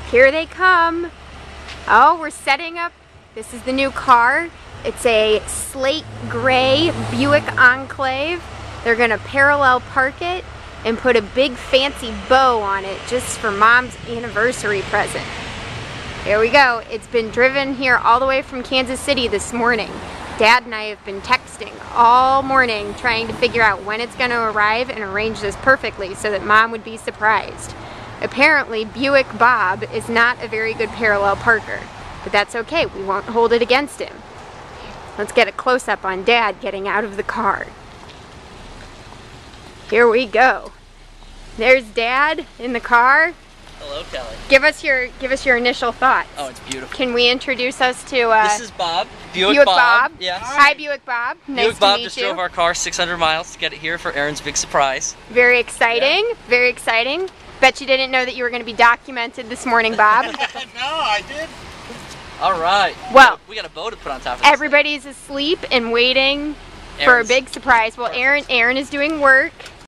Here they come. Oh, we're setting up. This is the new car. It's a slate gray Buick Enclave. They're gonna parallel park it and put a big fancy bow on it just for Mom's anniversary present. Here we go. It's been driven here all the way from Kansas City this morning. Dad and I have been texting all morning trying to figure out when it's going to arrive and arrange this perfectly so that Mom would be surprised. Apparently, Buick Bob is not a very good parallel parker, but that's okay. We won't hold it against him. Let's get a close-up on Dad getting out of the car. Here we go. There's Dad in the car. Hello, Kelly. Give us your initial thoughts. Oh, it's beautiful. Can we introduce us to this is Bob. Buick Bob. Yes. Hi, Buick Bob. Nice Buick to Bob meet just you. drove our car 600 miles to get it here for Aaron's big surprise. Very exciting. Yeah. Very exciting. Bet you didn't know that you were going to be documented this morning, Bob. No, I did. All right. Well, we got a bow to put on top of this. Everybody's asleep and waiting for a big surprise. Well, Aaron is doing work.